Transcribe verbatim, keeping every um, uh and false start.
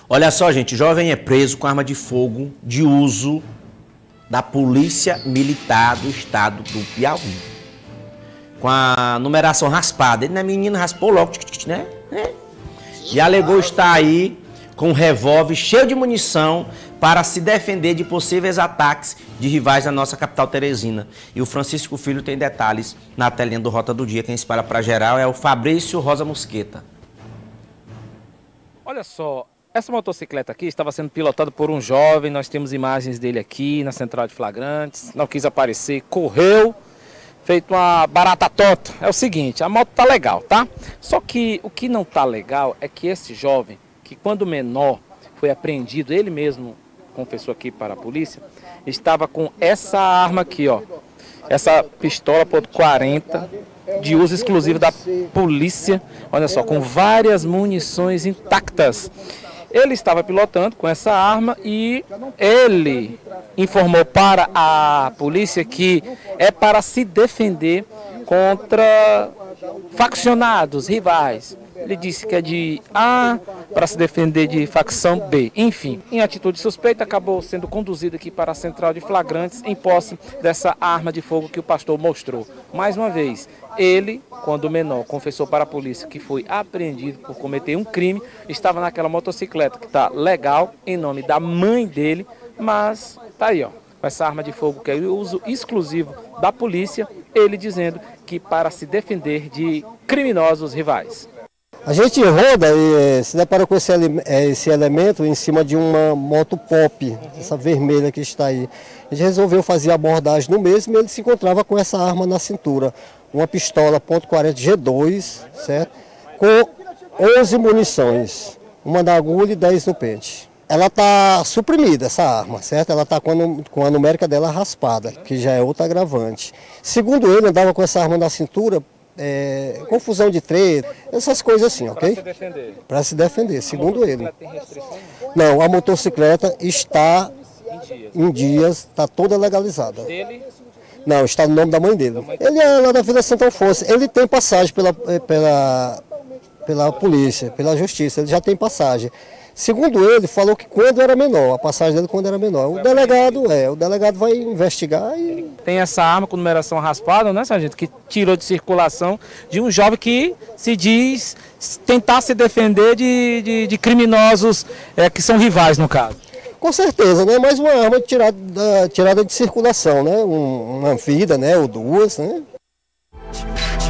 Olha só, gente, jovem é preso com arma de fogo de uso da Polícia Militar do Estado do Piauí. Com a numeração raspada. Ele não é menino, raspou logo, né? E alegou estar aí com um revólver cheio de munição para se defender de possíveis ataques de rivais na nossa capital Teresina. E o Francisco Filho tem detalhes na telinha do Rota do Dia. Quem espalha para geral é o Fabrício Rosa Mosqueta. Olha só, essa motocicleta aqui estava sendo pilotada por um jovem, nós temos imagens dele aqui na central de flagrantes, não quis aparecer, correu, feito uma barata tonta. É o seguinte, a moto tá legal, tá? Só que o que não tá legal é que esse jovem, que quando menor foi apreendido, ele mesmo confessou aqui para a polícia, estava com essa arma aqui, ó, essa pistola ponto quarenta, de uso exclusivo da polícia, olha só, com várias munições intactas. Ele estava pilotando com essa arma e ele informou para a polícia que é para se defender contra faccionados, rivais. Ele disse que é de A para se defender de facção B. Enfim, em atitude suspeita, acabou sendo conduzido aqui para a central de flagrantes em posse dessa arma de fogo que o pastor mostrou. Mais uma vez, ele, quando menor, confessou para a polícia que foi apreendido por cometer um crime, estava naquela motocicleta que está legal, em nome da mãe dele, mas tá aí, ó, com essa arma de fogo que é o uso exclusivo da polícia, ele dizendo que para se defender de criminosos rivais. A gente roda e se depara com esse, esse elemento em cima de uma moto pop, uhum. Essa vermelha que está aí. A gente resolveu fazer a abordagem no mesmo e ele se encontrava com essa arma na cintura. Uma pistola ponto quarenta G dois, certo? Com onze munições, uma na agulha e dez no pente. Ela está suprimida, essa arma, certo? Ela está com, com a numérica dela raspada, que já é outro agravante. Segundo ele, andava com essa arma na cintura, É, confusão de treta, essas coisas assim, ok? Para se defender. Para se defender, segundo ele. Tem restrição? Não, a motocicleta está em dias, em dias está toda legalizada. Dele? Não, está no nome da mãe dele. Ele é lá da Vila Santa Afonso, ele tem passagem pela, pela, pela polícia, pela justiça, ele já tem passagem. Segundo ele, falou que quando era menor, a passagem dele quando era menor. O delegado é, o delegado vai investigar e... Tem essa arma com numeração raspada, né, sargento, que tirou de circulação de um jovem que se diz tentar se defender de, de, de criminosos é, que são rivais, no caso. Com certeza, né? Mais uma arma tirada, tirada de circulação, né? Um, uma vida, né? Ou duas, né?